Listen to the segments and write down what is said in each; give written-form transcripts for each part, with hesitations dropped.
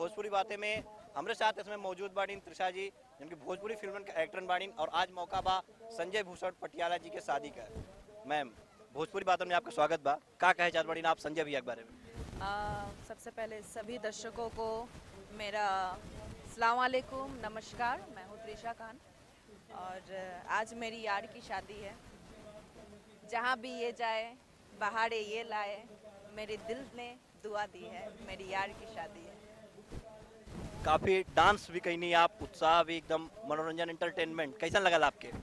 भोजपुरी बातें में हमारे साथ इसमें मौजूद बाड़ीन त्रिषा जी, जिनकी भोजपुरी फिल्म के एक्टर बाड़ीन और आज मौका बा संजय भूषण पटियाला जी के शादी का। मैम, भोजपुरी बातों में आपका स्वागत बा। का कहे चाहत बाड़ीन आप संजय भैया के बारे में? सबसे पहले सभी दर्शकों को मेरा अस्सलाम वालेकुम, नमस्कार। मैं हूँ त्रिषा खान और आज मेरी यार की शादी है। जहाँ भी ये जाए बहारे ये लाए, मेरे दिल ने दुआ दी है, मेरी यार की शादी है। काफी डांस भी कहीं नहीं आप, उत्साह भी एकदम, मनोरंजन एंटरटेनमेंट कैसा लगा आपके?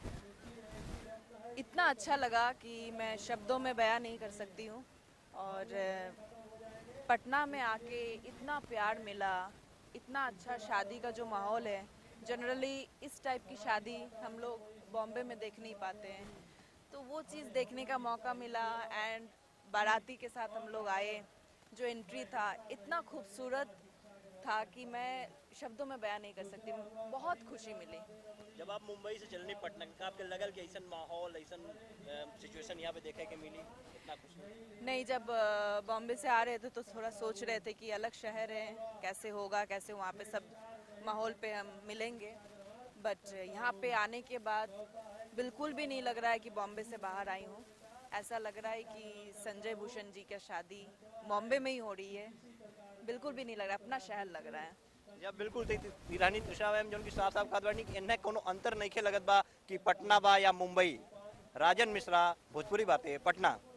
इतना अच्छा लगा कि मैं शब्दों में बयां नहीं कर सकती हूँ। और पटना में आके इतना प्यार मिला, इतना अच्छा शादी का जो माहौल है। जनरली इस टाइप की शादी हम लोग बॉम्बे में देख नहीं पाते हैं, तो वो चीज़ देखने का मौका मिला। एंड बाराती के साथ हम लोग आए, जो एंट्री था इतना खूबसूरत था कि मैं शब्दों में बयान नहीं कर सकती। बहुत खुशी मिली। जब आप मुंबई से चलनी पटना का, आपके लगल कि ऐसा माहौल, ऐसा सिचुएशन यहाँ पे देखे के मिली? इतना खुशी नहीं, जब बॉम्बे से आ रहे थे तो थोड़ा सोच रहे थे कि अलग शहर है, कैसे होगा, कैसे वहाँ पे सब माहौल पे हम मिलेंगे। बट यहाँ पे आने के बाद बिल्कुल भी नहीं लग रहा है कि बॉम्बे से बाहर आई हूँ। ऐसा लग रहा है कि संजय भूषण जी की शादी बॉम्बे में ही हो रही है। बिल्कुल भी नहीं लग रहा, अपना शहर लग रहा है। जब बिल्कुल ईरानी त्रिषा मैम जो उनकी साफ साफ कहत बानी कि इन्हें कोनो अंतर नहीं खे लगत बा कि पटना बा या मुंबई। राजन मिश्रा, भोजपुरी बातें, पटना।